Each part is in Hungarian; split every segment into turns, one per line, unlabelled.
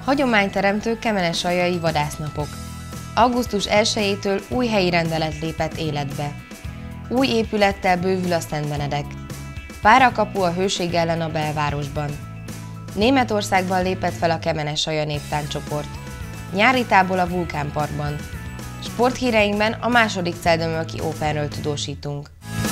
Hagyományteremtő kemenesaljai vadásznapok. Augusztus 1-től új helyi rendelet lépett életbe. Új épülettel bővül a Szent Benedek. Párakapu a hőség ellen a belvárosban. Németországban lépett fel a Kemenesalja néptánccsoport. Nyári tábor a Vulkánparkban. Sporthíreinkben a második Celldömölki Openről tudósítunk.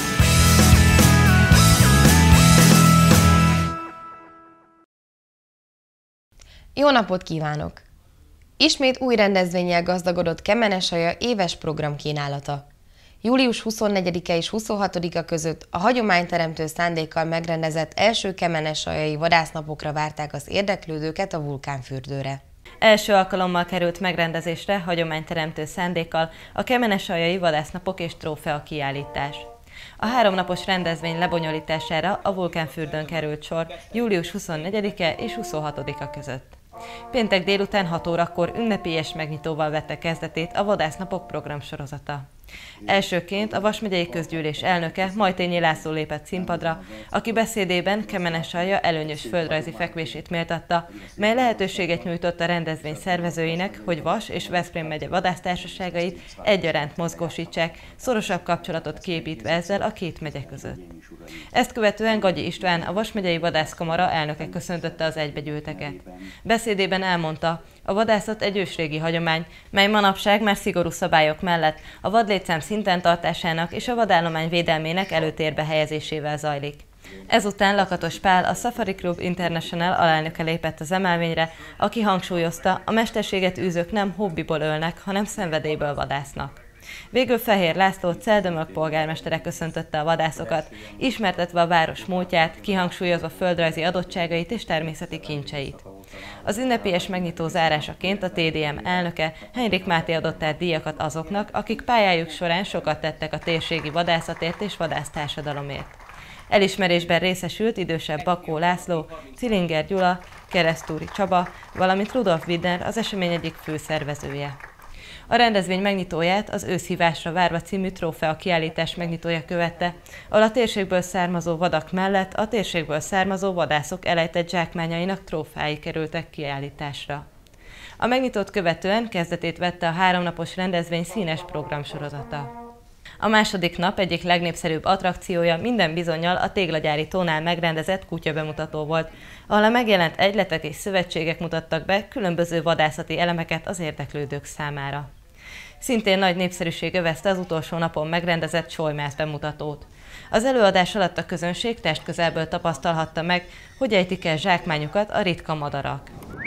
Jó napot kívánok! Ismét új rendezvénnyel gazdagodott Kemenesalja éves programkínálata. Július 24-e és 26-a között a hagyományteremtő szándékkal megrendezett első kemenesaljai vadásznapokra várták az érdeklődőket a vulkánfürdőre.
Első alkalommal került megrendezésre hagyományteremtő szándékkal a kemenesaljai vadásznapok és trófea kiállítás. A 3 napos rendezvény lebonyolítására a vulkánfürdőn került sor július 24-e és 26-a között. Péntek délután 6 órakor ünnepélyes megnyitóval vette kezdetét a vadásznapok programsorozata. Elsőként a Vas megyei közgyűlés elnöke, Majtényi László lépett színpadra, aki beszédében Kemenesalja előnyös földrajzi fekvését méltatta, mely lehetőséget nyújtott a rendezvény szervezőinek, hogy Vas és Veszprém megye vadásztársaságait egyaránt mozgósítsák, szorosabb kapcsolatot kiépítve ezzel a két megye között. Ezt követően Gagyi István, a Vas megyei vadászkamara elnöke köszöntötte az egybegyűlteket. Beszédében elmondta, a vadászat egy ősrégi hagyomány, mely manapság már szigorú szabályok mellett a vadlétszám szinten tartásának és a vadállomány védelmének előtérbe helyezésével zajlik. Ezután Lakatos Pál, a Safari Club International alelnöke lépett az emelvényre, aki hangsúlyozta, a mesterséget űzők nem hobbiból ölnek, hanem szenvedélyből vadásznak. Végül Fehér László, Celldömölk polgármestere köszöntötte a vadászokat, ismertetve a város múltját, kihangsúlyozva földrajzi adottságait és természeti kincseit. Az ünnepélyes megnyitó zárásaként a TDM elnöke, Henrik Máté adott át díjakat azoknak, akik pályájuk során sokat tettek a térségi vadászatért és vadásztársadalomért. Elismerésben részesült idősebb Bakó László, Cilinger Gyula, Keresztúri Csaba, valamint Rudolf Widner, az esemény egyik főszervezője. A rendezvény megnyitóját az Őszhívásra várva című trófea kiállítás megnyitója követte, ahol a térségből származó vadak mellett a térségből származó vadászok elejtett zsákmányainak trófái kerültek kiállításra. A megnyitót követően kezdetét vette a 3 napos rendezvény színes programsorozata. A második nap egyik legnépszerűbb attrakciója minden bizonnyal a Téglagyári tónál megrendezett kutyabemutató volt, ahol a megjelent egyletek és szövetségek mutattak be különböző vadászati elemeket az érdeklődők számára. Szintén nagy népszerűség övezte az utolsó napon megrendezett Solymász bemutatót. Az előadás alatt a közönség testközelből tapasztalhatta meg, hogy ejtik el zsákmányukat a ritka madarak.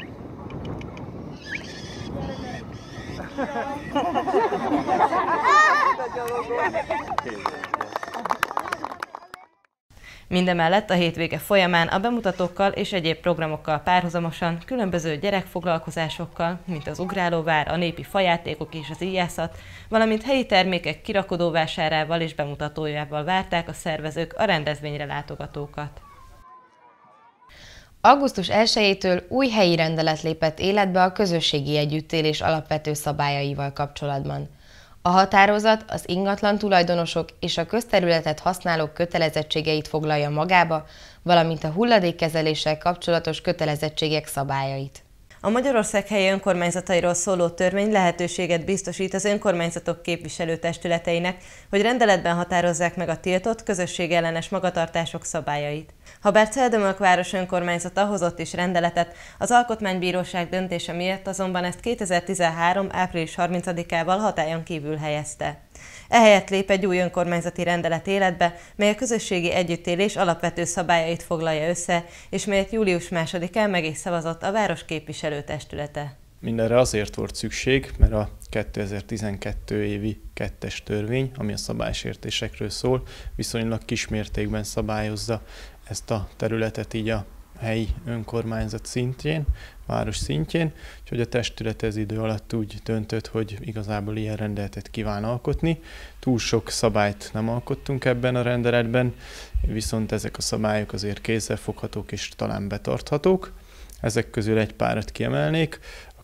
Mindemellett a hétvége folyamán a bemutatókkal és egyéb programokkal párhuzamosan különböző gyerekfoglalkozásokkal, mint az ugrálóvár, a népi fajátékok és az íjászat, valamint helyi termékek kirakodóvásárával és bemutatójával várták a szervezők a rendezvényre látogatókat.
Augusztus 1-től új helyi rendelet lépett életbe a közösségi együttélés alapvető szabályaival kapcsolatban. A határozat az ingatlan tulajdonosok és a közterületet használók kötelezettségeit foglalja magába, valamint a hulladékkezeléssel kapcsolatos kötelezettségek szabályait.
A Magyarország helyi önkormányzatairól szóló törvény lehetőséget biztosít az önkormányzatok képviselőtestületeinek, hogy rendeletben határozzák meg a tiltott, közösségellenes magatartások szabályait. Habár Celldömölk város önkormányzata hozott is rendeletet, az Alkotmánybíróság döntése miatt azonban ezt 2013. április 30-ával hatályon kívül helyezte. Ehelyett lép egy új önkormányzati rendelet életbe, mely a közösségi együttélés alapvető szabályait foglalja össze, és melyet július 2-án meg is szavazott a város képviselőtestülete.
Mindenre azért volt szükség, mert a 2012 évi 2-es törvény, ami a szabálysértésekről szól, viszonylag kismértékben szabályozza ezt a területet így a helyi önkormányzat szintjén, város szintjén, úgyhogy a testület ez idő alatt úgy döntött, hogy igazából ilyen rendeletet kíván alkotni. Túl sok szabályt nem alkottunk ebben a rendeletben, viszont ezek a szabályok azért kézzelfoghatók és talán betarthatók. Ezek közül egy párat kiemelnék. A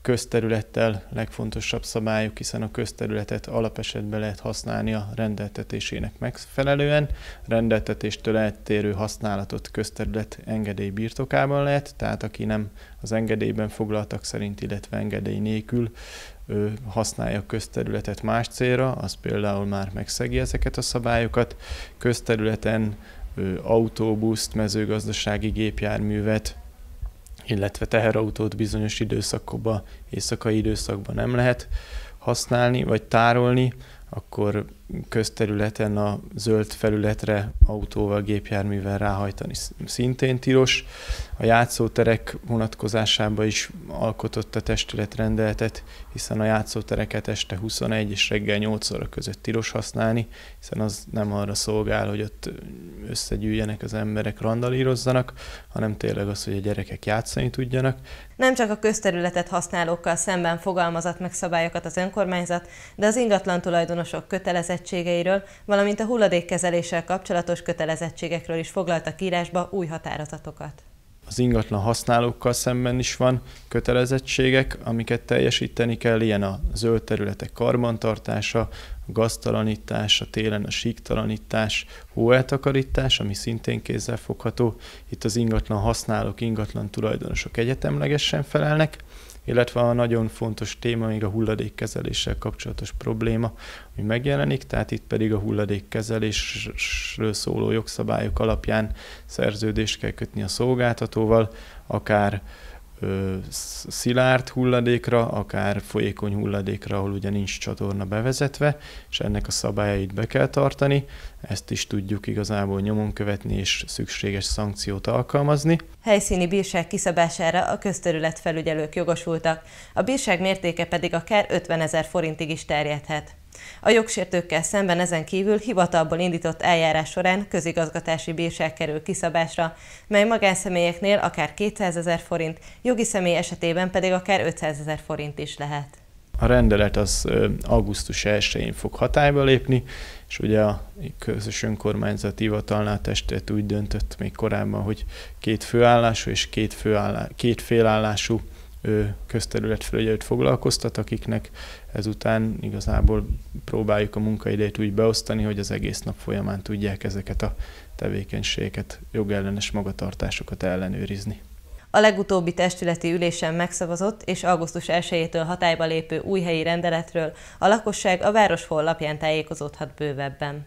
közterülettel legfontosabb szabályok, hiszen a közterületet alapesetben lehet használni a rendeltetésének megfelelően. Rendeltetéstől eltérő használatot közterület engedély birtokában lehet, tehát aki nem az engedélyben foglaltak szerint, illetve engedély nélkül használja a közterületet más célra, az például már megszegi ezeket a szabályokat. Közterületen autóbuszt, mezőgazdasági gépjárművet, illetve teherautót bizonyos időszakokban, éjszakai időszakban nem lehet használni vagy tárolni, akkor közterületen a zöld felületre autóval, gépjárművel ráhajtani szintén tilos. A játszóterek vonatkozásában is alkotott a testület rendeletet, hiszen a játszótereket este 21 és reggel 8 óra között tilos használni, hiszen az nem arra szolgál, hogy ott összegyűjjenek az emberek, randalírozzanak, hanem tényleg az, hogy a gyerekek játszani tudjanak.
Nem csak a közterületet használókkal szemben fogalmazott meg szabályokat az önkormányzat, de az ingatlan tulajdonosok kötelezettségeiről, valamint a hulladékkezeléssel kapcsolatos kötelezettségekről is foglaltak írásba új határozatokat.
Az ingatlan használókkal szemben is van kötelezettségek, amiket teljesíteni kell, ilyen a zöld területek karbantartása, a gaztalanítás, a télen a síktalanítás, hóeltakarítás, ami szintén kézzelfogható. Itt az ingatlan használók, ingatlan tulajdonosok egyetemlegesen felelnek, illetve a nagyon fontos téma még a hulladékkezeléssel kapcsolatos probléma, ami megjelenik, tehát itt pedig a hulladékkezelésről szóló jogszabályok alapján szerződést kell kötni a szolgáltatóval, akár szilárd hulladékra, akár folyékony hulladékra, ahol ugye nincs csatorna bevezetve, és ennek a szabályait be kell tartani. Ezt is tudjuk igazából nyomon követni és szükséges szankciót alkalmazni.
Helyszíni bírság kiszabására a közterületfelügyelők jogosultak, a bírság mértéke pedig akár 50 000 forintig is terjedhet. A jogsértőkkel szemben ezen kívül hivatalból indított eljárás során közigazgatási bírság kerül kiszabásra, mely magánszemélyeknél akár 200 000 forint, jogi személy esetében pedig akár 500 000 forint is lehet.
A rendelet az augusztus 1-én fog hatályba lépni, és ugye a közös önkormányzati hivatalnál testület úgy döntött még korábban, hogy 2 főállású és 2 félállású közterületfelügyelőt foglalkoztat, akiknek ezután igazából próbáljuk a munkaidejét úgy beosztani, hogy az egész nap folyamán tudják ezeket a tevékenységeket, jogellenes magatartásokat ellenőrizni.
A legutóbbi testületi ülésen megszavazott és augusztus 1-től hatályba lépő új helyi rendeletről a lakosság a város honlapján tájékozódhat bővebben.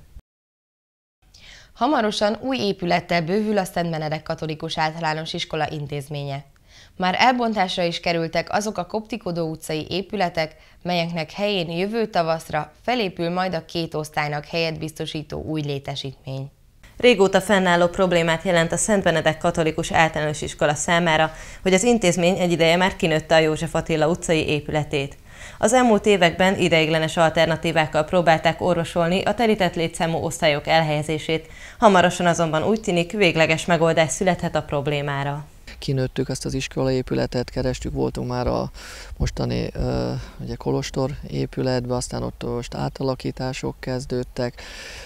Hamarosan új épülettel bővül a Szent Benedek Katolikus Általános Iskola intézménye. Már elbontásra is kerültek azok a Koptikodó utcai épületek, melyeknek helyén jövő tavaszra felépül majd a 2 osztálynak helyet biztosító új létesítmény.
Régóta fennálló problémát jelent a Szent Benedek Katolikus Általános Iskola számára, hogy az intézmény egy ideje már kinőtte a József Attila utcai épületét. Az elmúlt években ideiglenes alternatívákkal próbálták orvosolni a telített létszámú osztályok elhelyezését, hamarosan azonban úgy tűnik, végleges megoldás születhet a problémára.
Kinőttük ezt az iskolaépületet, kerestük, voltunk már a mostani ugye kolostor épületbe, aztán ott most átalakítások kezdődtek,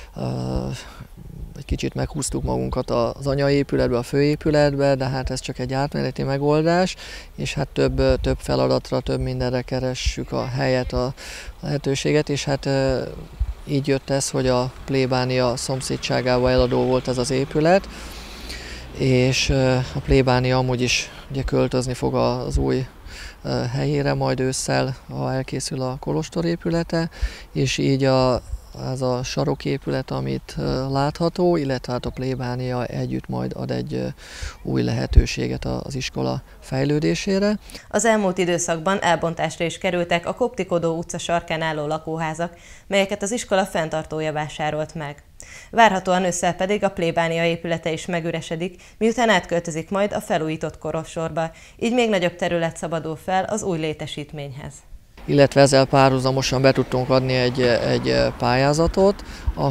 egy kicsit meghúztuk magunkat az anyaépületbe, a főépületbe, de hát ez csak egy átmeneti megoldás, és hát több feladatra, több mindenre keressük a helyet, a lehetőséget, és hát így jött ez, hogy a plébánia szomszédságában eladó volt ez az épület, és a plébánia amúgy is ugye költözni fog az új helyére majd ősszel, ha elkészül a kolostor épülete, és így ez a saroképület, amit látható, illetve hát a plébánia együtt majd ad egy új lehetőséget az iskola fejlődésére.
Az elmúlt időszakban elbontásra is kerültek a Koptikodó utca sarkán álló lakóházak, melyeket az iskola fenntartója vásárolt meg. Várhatóan ősszel pedig a plébánia épülete is megüresedik, miután átköltözik majd a felújított kolostorba, így még nagyobb terület szabadul fel az új létesítményhez.
Illetve ezzel párhuzamosan be tudtunk adni egy pályázatot,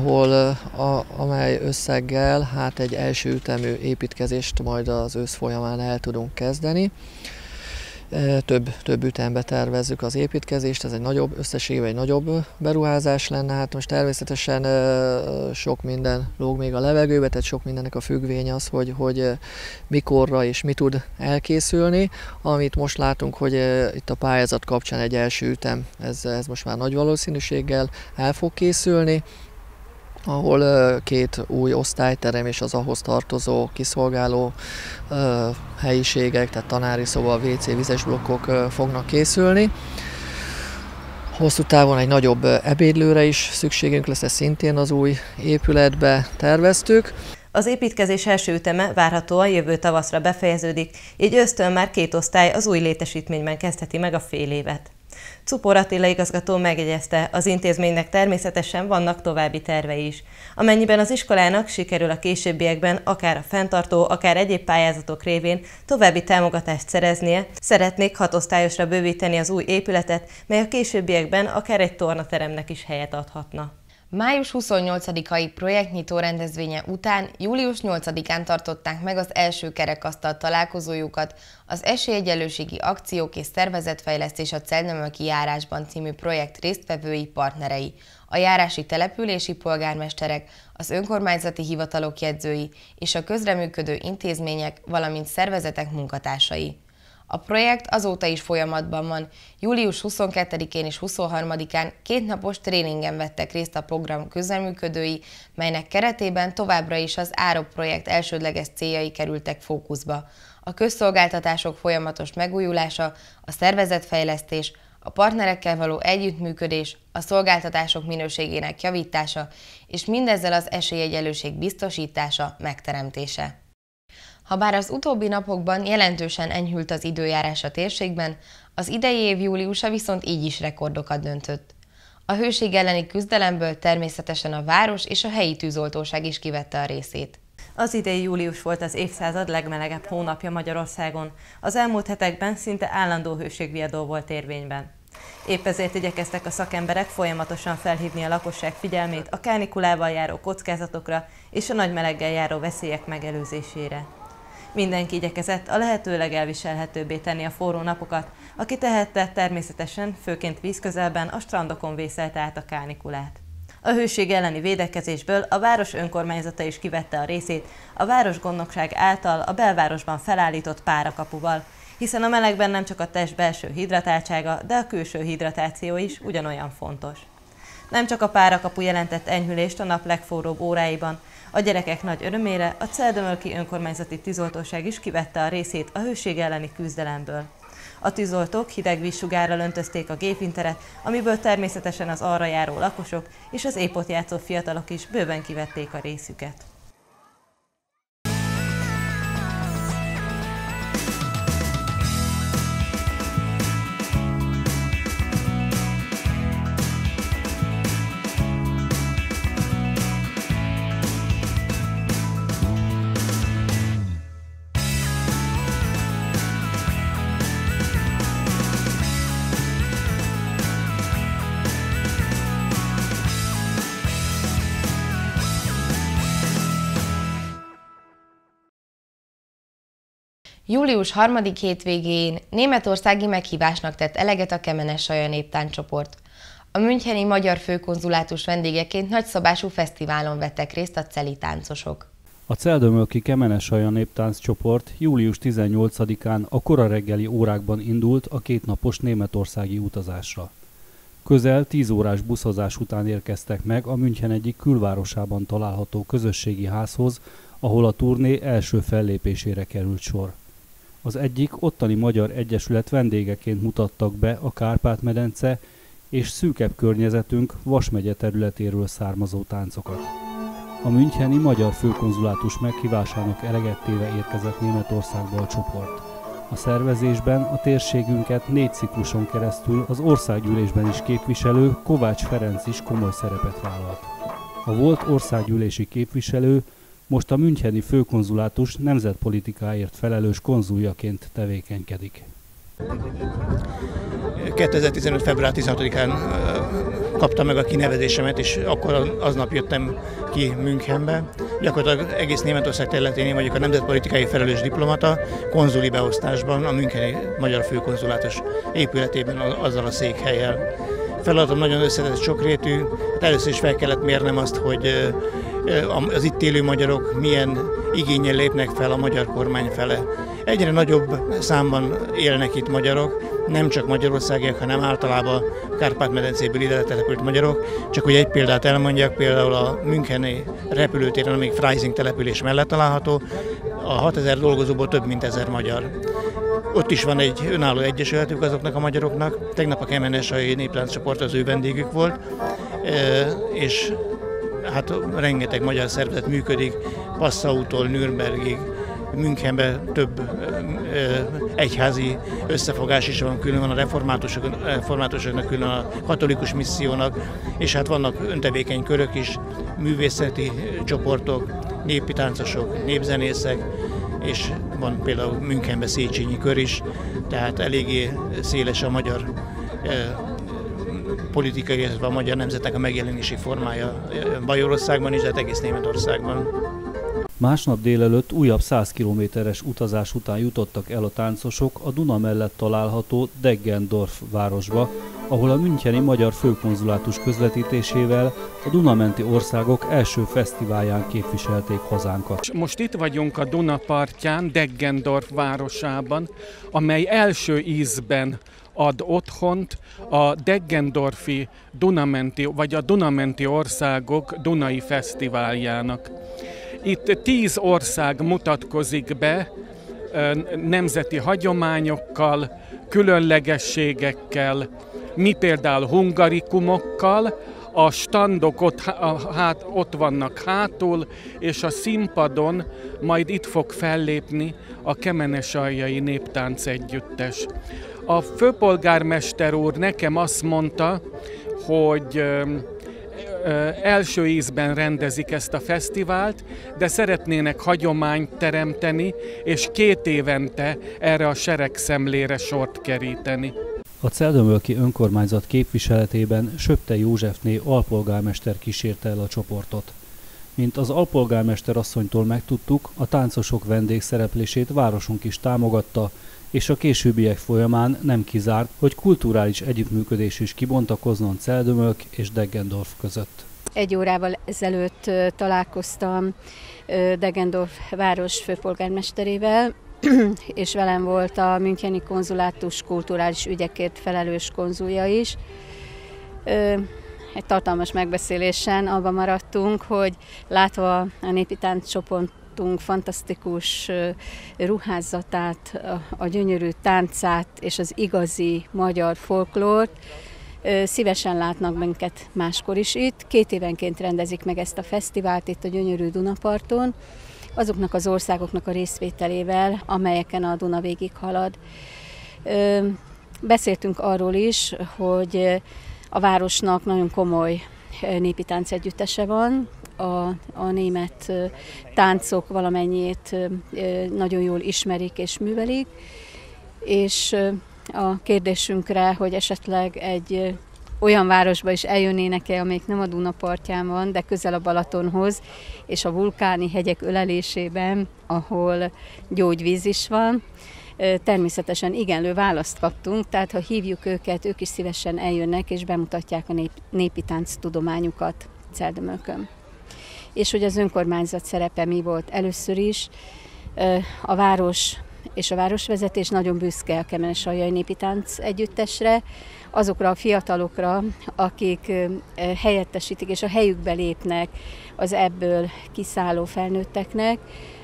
amely összeggel hát egy első ütemű építkezést majd az ősz folyamán el tudunk kezdeni. több ütembe tervezzük az építkezést, ez egy nagyobb, összességében egy nagyobb beruházás lenne. Hát most természetesen sok minden lóg még a levegőbe, tehát sok mindennek a függvény az, hogy mikorra és mi tud elkészülni. Amit most látunk, hogy itt a pályázat kapcsán egy első ütem, ez most már nagy valószínűséggel el fog készülni, ahol 2 új osztályterem és az ahhoz tartozó kiszolgáló helyiségek, tehát tanári szoba, WC, vizes blokkok fognak készülni. Hosszú távon egy nagyobb ebédlőre is szükségünk lesz, ezt szintén az új épületbe terveztük.
Az építkezés első üteme várhatóan jövő tavaszra befejeződik, így ősztől már 2 osztály az új létesítményben kezdheti meg a fél évet. Czupor Attila igazgató megjegyezte, az intézménynek természetesen vannak további tervei is. Amennyiben az iskolának sikerül a későbbiekben akár a fenntartó, akár egyéb pályázatok révén további támogatást szereznie, szeretnék 6 osztályosra bővíteni az új épületet, mely a későbbiekben akár egy tornateremnek is helyet adhatna.
Május 28-ai projektnyitó rendezvénye után július 8-án tartották meg az első kerekasztal találkozójukat az Esélyegyenlőségi Akciók és Szervezetfejlesztés a Celldömölki járásban című projekt résztvevői, partnerei, a járási települési polgármesterek, az önkormányzati hivatalok jegyzői és a közreműködő intézmények, valamint szervezetek munkatársai. A projekt azóta is folyamatban van. Július 22-én és 23-án 2 napos tréningen vettek részt a program közreműködői, melynek keretében továbbra is az ÁROP projekt elsődleges céljai kerültek fókuszba. A közszolgáltatások folyamatos megújulása, a szervezetfejlesztés, a partnerekkel való együttműködés, a szolgáltatások minőségének javítása, és mindezzel az esélyegyenlőség biztosítása, megteremtése. Habár az utóbbi napokban jelentősen enyhült az időjárás a térségben, az idei év júliusa viszont így is rekordokat döntött. A hőség elleni küzdelemből természetesen a város és a helyi tűzoltóság is kivette a részét.
Az idei július volt az évszázad legmelegebb hónapja Magyarországon. Az elmúlt hetekben szinte állandó hőségviadó volt érvényben. Épp ezért igyekeztek a szakemberek folyamatosan felhívni a lakosság figyelmét a kánikulával járó kockázatokra és a nagy meleggel járó veszélyek megelőzésére. Mindenki igyekezett a lehető legelviselhetőbbé tenni a forró napokat, aki tehette, természetesen, főként vízközelben a strandokon vészelte át a kánikulát. A hőség elleni védekezésből a város önkormányzata is kivette a részét a városgondnokság által a belvárosban felállított párakapuval, hiszen a melegben nem csak a test belső hidratáltsága, de a külső hidratáció is ugyanolyan fontos. Nem csak a párakapu jelentett enyhülést a nap legforróbb óráiban, a gyerekek nagy örömére a Celldömölki önkormányzati tűzoltóság is kivette a részét a hőség elleni küzdelemből. A tűzoltók hideg vízsugárral öntözték a gépinteret, amiből természetesen az arra járó lakosok és az épp ott játszó fiatalok is bőven kivették a részüket.
Július 3. hétvégén németországi meghívásnak tett eleget a Kemenes-Salya néptánccsoport. A müncheni magyar főkonzulátus vendégeként nagyszabású fesztiválon vettek részt a celi táncosok.
A celldömölki Kemenes-Salya néptánccsoport július 18-án a kora reggeli órákban indult a 2 napos németországi utazásra. Közel 10 órás buszozás után érkeztek meg a München egyik külvárosában található közösségi házhoz, ahol a turné első fellépésére került sor. Az egyik ottani magyar egyesület vendégeként mutattak be a Kárpát-medence és szűkebb környezetünk Vas megye területéről származó táncokat. A müncheni magyar főkonzulátus meghívásának eleget téve érkezett Németországba a csoport. A szervezésben a térségünket 4 cikluson keresztül az országgyűlésben is képviselő Kovács Ferenc is komoly szerepet vállalt. A volt országgyűlési képviselő most a müncheni főkonzulátus nemzetpolitikáért felelős konzuljaként tevékenykedik.
2015. február 16-án kaptam meg a kinevezésemet, és akkor aznap jöttem ki Münchenbe. Gyakorlatilag egész Németország területén én vagyok a nemzetpolitikai felelős diplomata, konzuli beosztásban, a müncheni magyar főkonzulátus épületében azzal a székhellyel. Feladatom nagyon összetett, sokrétű. Először is fel kellett mérnem azt, hogy az itt élő magyarok milyen igénnyel lépnek fel a magyar kormány fele. Egyre nagyobb számban élnek itt magyarok, nem csak magyarországiak, hanem általában a Kárpát-medencéből ide települt magyarok. Csak hogy egy példát elmondjak, például a müncheni repülőtéren, amelyik Freising település mellett található, a 6000 dolgozóból több mint 1000 magyar. Ott is van egy önálló egyesületük azoknak a magyaroknak. Tegnap a Kemenes-Saljai Néptánccsoport az ő vendégük volt, és hát rengeteg magyar szervezet működik, Passautól Nürnbergig, Münchenben több egyházi összefogás is van, külön van a reformátusoknak, külön a katolikus missziónak, és hát vannak öntevékeny körök is, művészeti csoportok, népi táncosok, népzenészek, és van például Münchenben Széchenyi kör is, tehát eléggé széles a magyar politikai, illetve a magyar nemzetnek a megjelenési formája Bajorországban is, de egész Németországban.
Másnap délelőtt újabb 100 kilométeres utazás után jutottak el a táncosok a Duna mellett található Deggendorf városba, ahol a müncheni magyar főkonzulátus közvetítésével a Duna-menti országok első fesztiválján képviselték hazánkat.
Most itt vagyunk a Duna partján, Deggendorf városában, amely első ízben ad otthont a Deggendorfi Duna-menti, vagy a Duna-menti országok Dunai Fesztiváljának. Itt 10 ország mutatkozik be nemzeti hagyományokkal, különlegességekkel, mi például hungarikumokkal, a standok ott vannak hátul, és a színpadon majd itt fog fellépni a Kemenes-Saljai Néptánc Együttes. A főpolgármester úr nekem azt mondta, hogy első ízben rendezik ezt a fesztivált, de szeretnének hagyományt teremteni, és 2 évente erre a seregszemlére sort keríteni.
A Celldömölki önkormányzat képviseletében Söpte Józsefné alpolgármester kísérte el a csoportot. Mint az alpolgármester asszonytól megtudtuk, a táncosok vendégszereplését városunk is támogatta, és a későbbiek folyamán nem kizárt, hogy kulturális együttműködés is kibontakozzon Celldömölk és Deggendorf között.
1 órával ezelőtt találkoztam Deggendorf város főpolgármesterével, és velem volt a müncheni konzulátus kulturális ügyekért felelős konzulja is. Egy tartalmas megbeszélésen abban maradtunk, hogy látva a népi tánccsoportunk fantasztikus ruházatát, a gyönyörű táncát és az igazi magyar folklórt, szívesen látnak minket máskor is itt. 2 évenként rendezik meg ezt a fesztivált itt a gyönyörű Dunaparton, azoknak az országoknak a részvételével, amelyeken a Duna végig halad. Beszéltünk arról is, hogy a városnak nagyon komoly népi táncegyüttese van, a német táncok valamennyiét nagyon jól ismerik és művelik, és a kérdésünkre, hogy esetleg egy olyan városba is eljönnének-e, amelyik nem a Duna partján van, de közel a Balatonhoz, és a vulkáni hegyek ölelésében, ahol gyógyvíz is van. Természetesen igenlő választ kaptunk, tehát ha hívjuk őket, ők is szívesen eljönnek, és bemutatják a népi tánc tudományukat Celldömölkön. És hogy az önkormányzat szerepe mi volt először is, a város és a városvezetés nagyon büszke a Kemenes-Saljai Népi Tánc Együttesre, azokra a fiatalokra, akik helyettesítik és a helyükbe lépnek az ebből kiszálló felnőtteknek.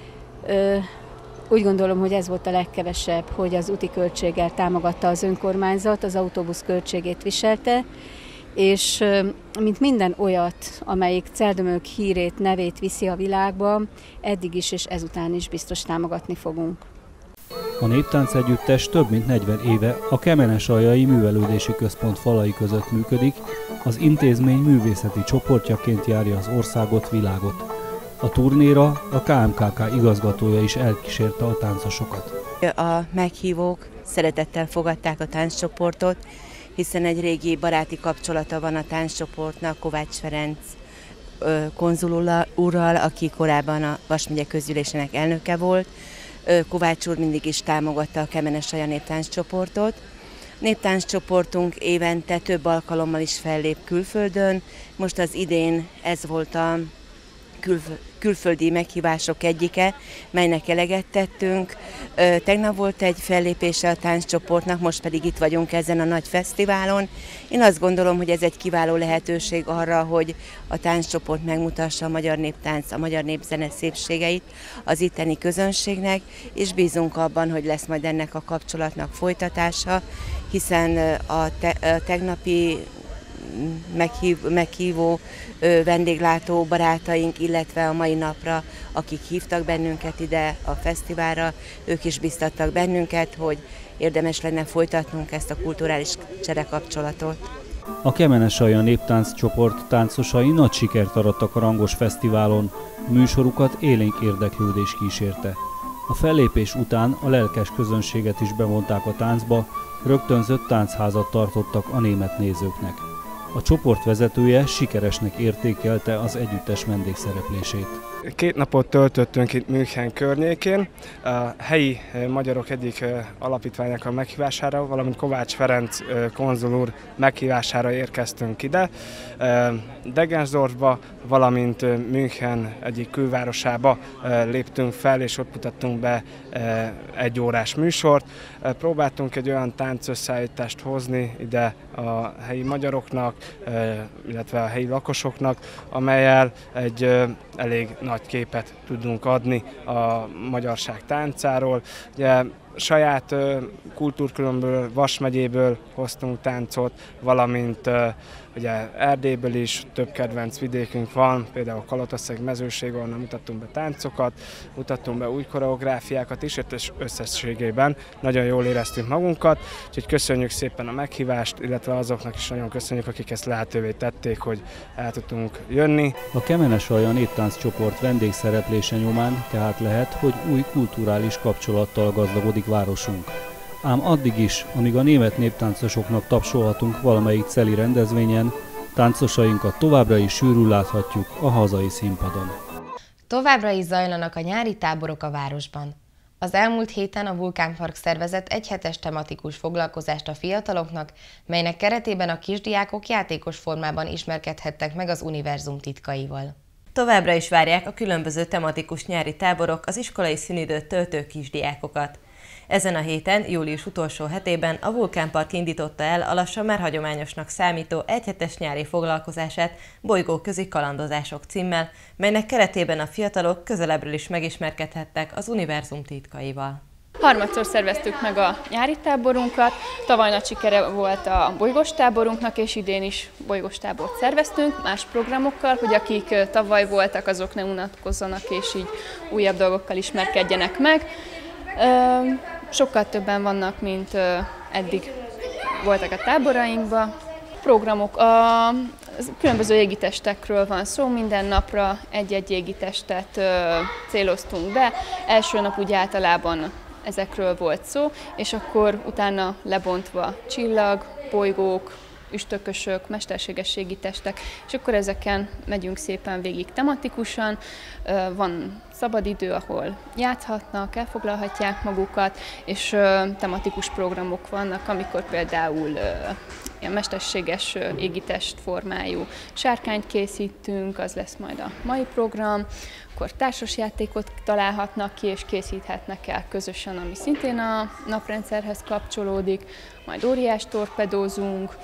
Úgy gondolom, hogy ez volt a legkevesebb, hogy az úti költséggel támogatta az önkormányzat, az autóbusz költségét viselte, és mint minden olyat, amelyik Celldömölk hírét, nevét viszi a világba, eddig is és ezután is biztos támogatni fogunk.
A Néptánc Együttes több mint 40 éve a Kemenes-Saljai Művelődési Központ falai között működik, az intézmény művészeti csoportjaként járja az országot, világot. A turnéra a KMKK igazgatója is elkísérte a táncosokat.
A meghívók szeretettel fogadták a tánccsoportot, hiszen egy régi baráti kapcsolata van a tánccsoportnak Kovács Ferenc konzul úrral, aki korábban a Vas megye közgyűlésének elnöke volt. Kovács úr mindig is támogatta a Kemenes-Alja néptánccsoportot. Néptánccsoportunk évente több alkalommal is fellép külföldön. Most az idén ez volt a külföldi meghívások egyike, melynek eleget tettünk. Tegnap volt egy fellépése a tánccsoportnak, most pedig itt vagyunk ezen a nagy fesztiválon. Én azt gondolom, hogy ez egy kiváló lehetőség arra, hogy a tánccsoport megmutassa a magyar néptánc, a magyar népzene szépségeit az itteni közönségnek, és bízunk abban, hogy lesz majd ennek a kapcsolatnak folytatása, hiszen a tegnapi meghívó vendéglátó barátaink, illetve a mai napra, akik hívtak bennünket ide a fesztiválra, ők is biztattak bennünket, hogy érdemes lenne folytatnunk ezt a kulturális cserekapcsolatot.
A Kemenes-Alja néptánccsoport táncosai nagy sikert arattak a rangos fesztiválon, műsorukat élénk érdeklődés kísérte. A fellépés után a lelkes közönséget is bevonták a táncba, rögtönzött táncházat tartottak a német nézőknek. A csoport vezetője sikeresnek értékelte az együttes vendégszereplését.
2 napot töltöttünk itt München környékén, a helyi magyarok egyik alapítványnak a meghívására, valamint Kovács Ferenc konzul úr meghívására érkeztünk ide. Degensdorfba, valamint München egyik külvárosába léptünk fel, és ott mutattunk be 1 órás műsort. Próbáltunk egy olyan táncösszeállítást hozni ide a helyi magyaroknak, illetve a helyi lakosoknak, amellyel egy elég nagy képet tudunk adni a magyarság táncáról. Ugye, saját kultúrkörömből, Vas megyéből hoztunk táncot, valamint ugye Erdélyből is több kedvenc vidékünk van, például Kalataszeg mezőség, ahonnan mutattunk be táncokat, mutattunk be új koreográfiákat is, és összességében nagyon jól éreztünk magunkat, úgyhogy köszönjük szépen a meghívást, illetve azoknak is nagyon köszönjük, akik ezt lehetővé tették, hogy el tudtunk jönni.
A Kemenes-Alja néptánccsoport vendégszereplése nyomán tehát lehet, hogy új kulturális kapcsolattal gazdagodik városunk. Ám addig is, amíg a német néptáncosoknak tapsolhatunk valamelyik celi rendezvényen, táncosainkat továbbra is sűrűn láthatjuk a hazai színpadon.
Továbbra is zajlanak a nyári táborok a városban. Az elmúlt héten a Vulkánpark szervezett egyhetes tematikus foglalkozást a fiataloknak, melynek keretében a kisdiákok játékos formában ismerkedhettek meg az univerzum titkaival.
Továbbra is várják a különböző tematikus nyári táborok az iskolai szünidőt töltő kisdiákokat. Ezen a héten, július utolsó hetében a Vulkánpark indította el a lassan már hagyományosnak számító egyhetes nyári foglalkozását Bolygóközi kalandozások címmel, melynek keretében a fiatalok közelebbről is megismerkedhettek az univerzum titkaival.
Harmadszor szerveztük meg a nyári táborunkat, tavaly nagy sikere volt a bolygós táborunknak, és idén is bolygós tábort szerveztünk, más programokkal, hogy akik tavaly voltak, azok ne unatkozzanak, és így újabb dolgokkal ismerkedjenek meg. Sokkal többen vannak, mint eddig voltak a táborainkban. Programok, a különböző égitestekről van szó, minden napra egy-egy égitestet céloztunk be. Első nap úgy általában ezekről volt szó, és akkor utána lebontva csillag, bolygók, üstökösök, mesterséges égitestek, és akkor ezeken megyünk szépen végig tematikusan. Van szabadidő, ahol játszhatnak, elfoglalhatják magukat, és tematikus programok vannak, amikor például ilyen mesterséges égitest formájú sárkányt készítünk, az lesz majd a mai program, akkor társasjátékot találhatnak ki, és készíthetnek el közösen, ami szintén a naprendszerhez kapcsolódik, majd óriás torpedózunk,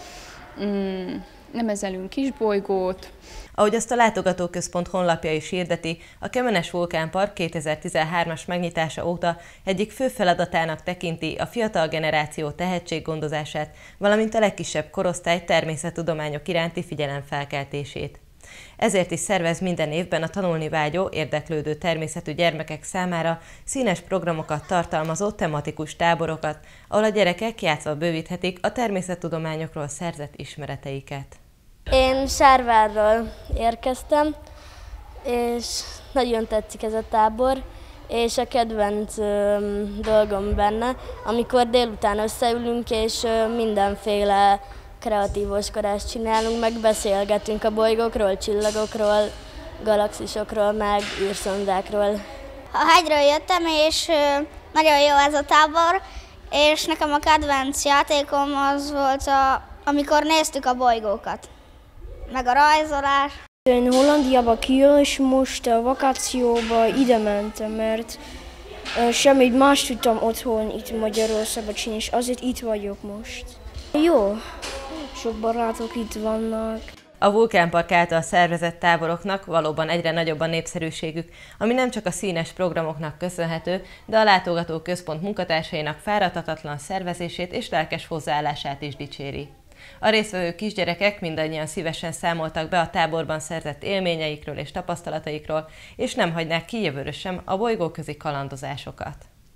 nemezelünk kisbolygót.
Ahogy azt a látogatóközpont honlapja is hirdeti, a Kemenes Vulkánpark 2013-as megnyitása óta egyik fő feladatának tekinti a fiatal generáció tehetséggondozását, valamint a legkisebb korosztály természettudományok iránti figyelemfelkeltését. Ezért is szervez minden évben a tanulni vágyó, érdeklődő természetű gyermekek számára színes programokat tartalmazó tematikus táborokat, ahol a gyerekek játszva bővíthetik a természettudományokról szerzett ismereteiket.
Én Sárvárról érkeztem, és nagyon tetszik ez a tábor, és a kedvenc dolgom benne, amikor délután összeülünk, és mindenféle kreatív oskodást csinálunk, meg beszélgetünk a bolygókról, csillagokról, galaxisokról, meg űrszondákról.
A hegyről jöttem, és nagyon jó ez a tábor, és nekem a kedvenc játékom az volt, amikor néztük a bolygókat, meg a rajzolás.
Én Hollandiába kijön, és most a vakációba ide mentem, mert semmit más tudtam otthon itt Magyarországon csinálni, és azért itt vagyok most. Jó, sok barátok itt vannak.
A Vulkánpark által szervezett táboroknak valóban egyre nagyobb a népszerűségük, ami nem csak a színes programoknak köszönhető, de a látogatóközpont munkatársainak fáradhatatlan szervezését és lelkes hozzáállását is dicséri. A résztvevő kisgyerekek mindannyian szívesen számoltak be a táborban szerzett élményeikről és tapasztalataikról, és nem hagynák ki jövőre sem a bolygóközi kalandozásokat.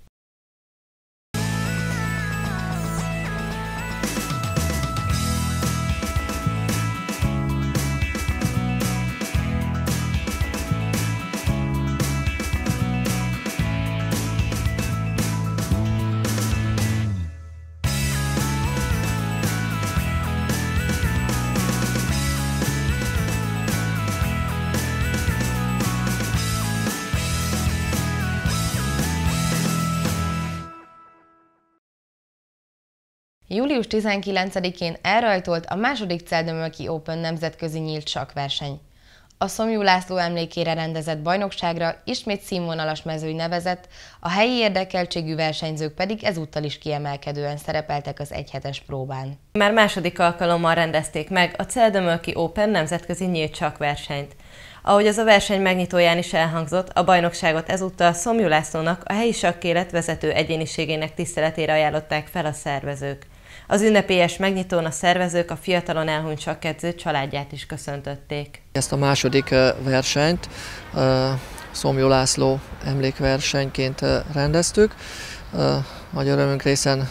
Július 19-én elrajtolt a második Celdömölki Open nemzetközi nyílt sakkverseny. A Szomjú László emlékére rendezett bajnokságra ismét színvonalas mezőny nevezett, a helyi érdekeltségű versenyzők pedig ezúttal is kiemelkedően szerepeltek az egyhetes próbán.
Már második alkalommal rendezték meg a Celdömölki Open nemzetközi nyílt sakkversenyt. Ahogy az a verseny megnyitóján is elhangzott, a bajnokságot ezúttal Szomjú Lászlónak, a helyi sakkélet vezető egyéniségének tiszteletére ajánlották fel a szervezők. Az ünnepélyes megnyitón a szervezők a fiatalon elhunyt sakkedző családját is köszöntötték.
Ezt a második versenyt Szomjú László emlékversenyként rendeztük. Nagy örömünkre, hiszen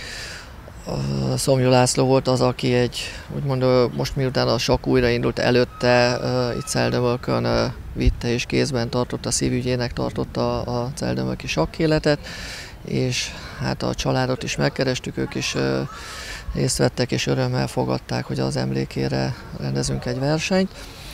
Szomjú László volt az, aki úgymond most miután a sakk újraindult előtte itt Celdömölkön vitte és kézben tartotta, szívügyének tartotta a celdömölki sakkéletet, és hát a családot is megkerestük, ők is részt vettek és örömmel fogadták, hogy az emlékére rendezünk egy versenyt.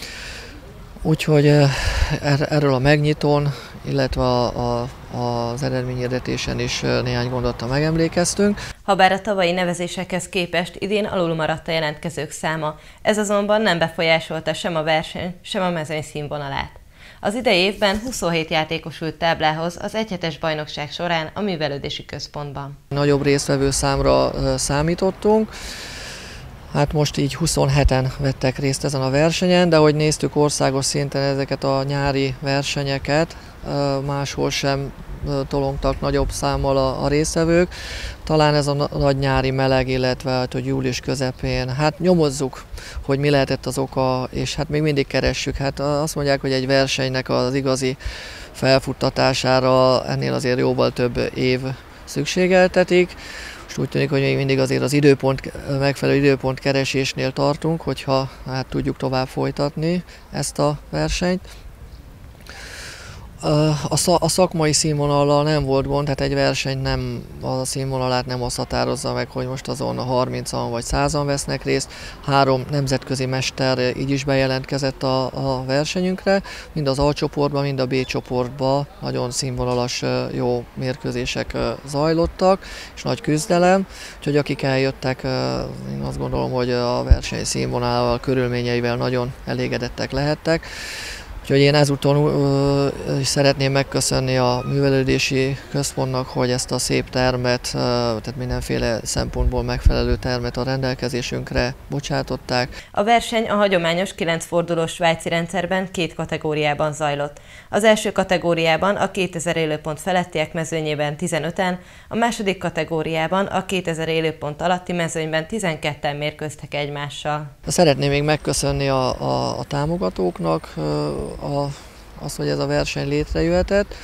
Úgyhogy erről a megnyitón, illetve az eredményhirdetésen is néhány gondottal megemlékeztünk.
Habár a tavalyi nevezésekhez képest idén alul maradt a jelentkezők száma, ez azonban nem befolyásolta sem a verseny, sem a mezőny színvonalát. Az idei évben 27 játékos ült táblához az egyhetes bajnokság során a művelődési központban.
Nagyobb résztvevő számra számítottunk, hát most így 27-en vettek részt ezen a versenyen, de ahogy néztük országos szinten ezeket a nyári versenyeket, máshol sem tolongtak nagyobb számmal a résztvevők. Talán ez a nagy nyári meleg, illetve hogy július közepén, hát nyomozzuk, hogy mi lehetett az oka, és hát még mindig keressük. Hát azt mondják, hogy egy versenynek az igazi felfuttatására ennél azért jóval több év szükségeltetik. Most úgy tűnik, hogy még mindig azért az megfelelő időpont keresésnél tartunk, hogyha hát tudjuk tovább folytatni ezt a versenyt. A szakmai színvonallal nem volt gond, tehát egy verseny a színvonalát nem azt határozza meg, hogy most azon a 30-an vagy 100-an vesznek részt. 3 nemzetközi mester így is bejelentkezett a versenyünkre, mind az A csoportban, mind a B csoportban nagyon színvonalas, jó mérkőzések zajlottak, és nagy küzdelem, úgyhogy akik eljöttek, én azt gondolom, hogy a verseny színvonalával, körülményeivel nagyon elégedettek lehettek. Úgyhogy én ezúton is szeretném megköszönni a művelődési központnak, hogy ezt a szép termet, tehát mindenféle szempontból megfelelő termet a rendelkezésünkre bocsátották.
A verseny a hagyományos 9 fordulós svájci rendszerben 2 kategóriában zajlott. Az első kategóriában a 2000 élőpont felettiek mezőnyében 15-en, a második kategóriában a 2000 élőpont alatti mezőnyben 12-en mérkőztek egymással.
Szeretném még megköszönni a támogatóknak azt, hogy ez a verseny létrejöhetett.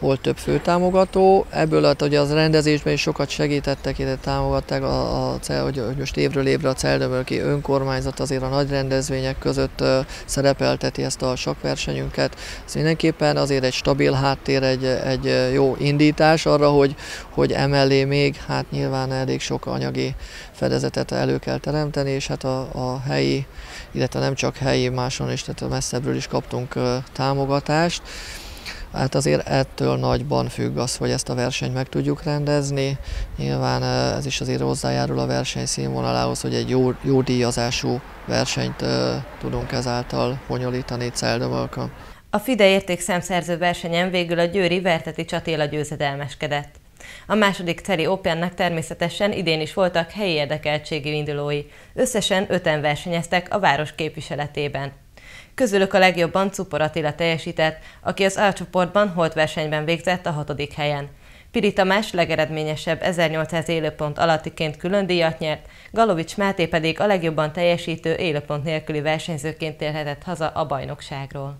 volt több főtámogató. Ebből ugye az rendezésben is sokat segítettek, ide támogatták, hogy most évről évre a Celldömölki önkormányzat azért a nagy rendezvények között szerepelteti ezt a sakkversenyünket. Ez mindenképpen azért egy stabil háttér, egy jó indítás arra, hogy emellé még hát nyilván elég sok anyagi fedezetet elő kell teremteni, és hát a helyi, illetve nem csak helyi, máson is, tehát messzebbről is kaptunk támogatást. Hát azért ettől nagyban függ az, hogy ezt a versenyt meg tudjuk rendezni. Nyilván ez is azért hozzájárul a verseny színvonalához, hogy egy jó díjazású versenyt tudunk ezáltal bonyolítani Celldömölkön.
A FIDE értékszemszerző versenyen végül a győri Vertetics Attila győzedelmeskedett. A második Celi Opennek természetesen idén is voltak helyi érdekeltségű indulói. Összesen 5-en versenyeztek a város képviseletében. Közülük a legjobban Czupor Attila teljesített, aki az A-csoportban holtversenyben végzett a 6. helyen. Piri Tamás legeredményesebb 1800 élőpont alattiként külön díjat nyert, Galovics Máté pedig a legjobban teljesítő élőpont nélküli versenyzőként térhetett haza a bajnokságról.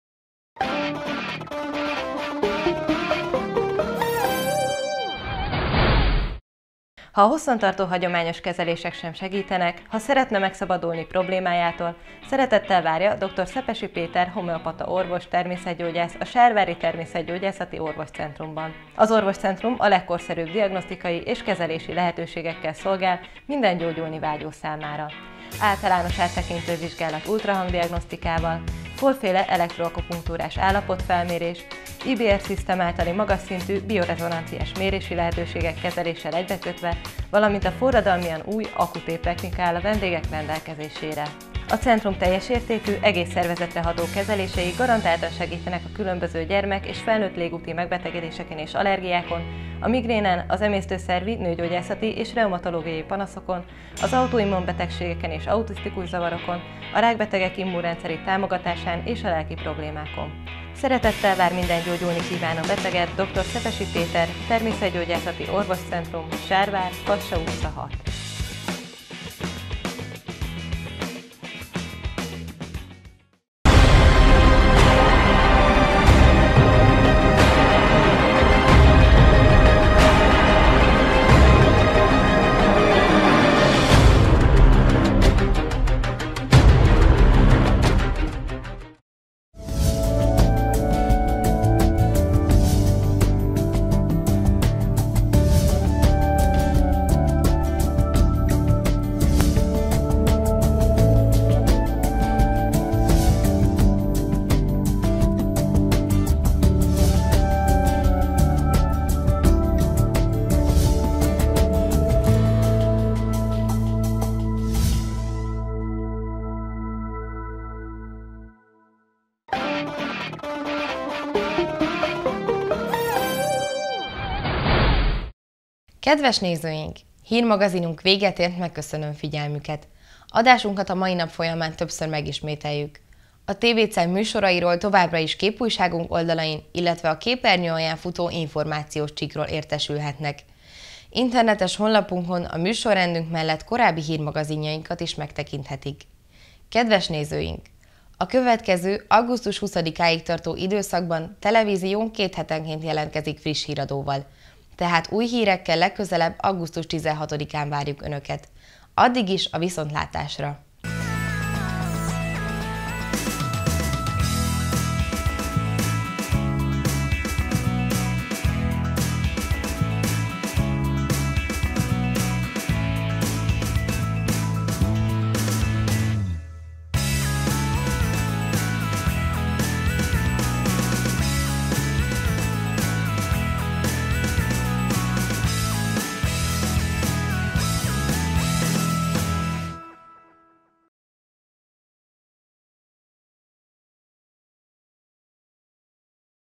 Ha a hosszantartó hagyományos kezelések sem segítenek, ha szeretne megszabadulni problémájától, szeretettel várja dr. Szepesi Péter homeopata orvos természetgyógyász a Sárvári Természetgyógyászati Orvoscentrumban. Az orvoscentrum a legkorszerűbb diagnosztikai és kezelési lehetőségekkel szolgál minden gyógyulni vágyó számára. Általános áttekintő vizsgálat ultrahangdiagnosztikával, fölféle elektroakupunktúrás állapotfelmérés, IBR-szisztem általi magas szintű biorezonanciás mérési lehetőségek kezeléssel egybekötve, valamint a forradalmian új akutép technika áll a vendégek rendelkezésére. A centrum teljes értékű, egész szervezetre ható kezelései garantáltan segítenek a különböző gyermek- és felnőtt légúti megbetegedéseken és allergiákon, a migrénen, az emésztőszervi, nőgyógyászati és reumatológiai panaszokon, az autoimmunbetegségeken és autisztikus zavarokon, a rákbetegek immunrendszeri támogatásán és a lelki problémákon. Szeretettel vár minden gyógyulni kívánó beteget dr. Szepesi Péter, Természetgyógyászati Orvoscentrum, Sárvár, Kassa utca 6.
Kedves nézőink! Hírmagazinunk véget ért, megköszönöm figyelmüket. Adásunkat a mai nap folyamán többször megismételjük. A TVCEL műsorairól továbbra is képújságunk oldalain, illetve a képernyő alján futó információs cikkről értesülhetnek. Internetes honlapunkon a műsorrendünk mellett korábbi hírmagazinjainkat is megtekinthetik. Kedves nézőink! A következő augusztus 20-áig tartó időszakban televízión 2 hetenként jelentkezik friss híradóval. Tehát új hírekkel legközelebb augusztus 16-án várjuk Önöket. Addig is a viszontlátásra!